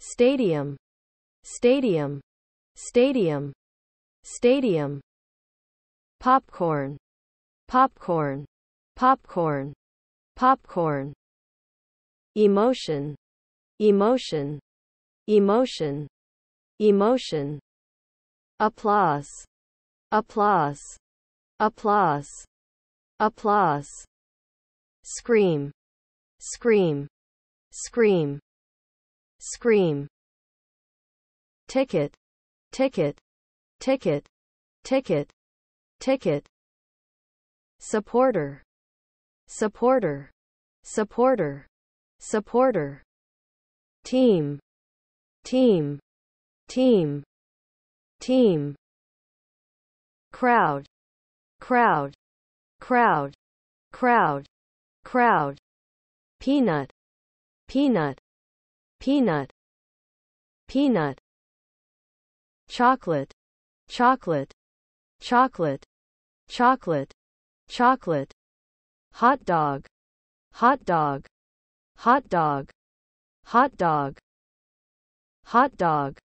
stadium, stadium, stadium, stadium, popcorn, popcorn, popcorn, popcorn, emotion, emotion, emotion, emotion, applause, applause, applause, applause, scream, scream, scream, scream, ticket, ticket, ticket, ticket, ticket, supporter, supporter, supporter, supporter, team, team, team, team, crowd, crowd, crowd, crowd, crowd, peanut, peanut, peanut, peanut, chocolate, chocolate, chocolate, chocolate, chocolate, hot dog, hot dog, hot dog, hot dog, hot dog,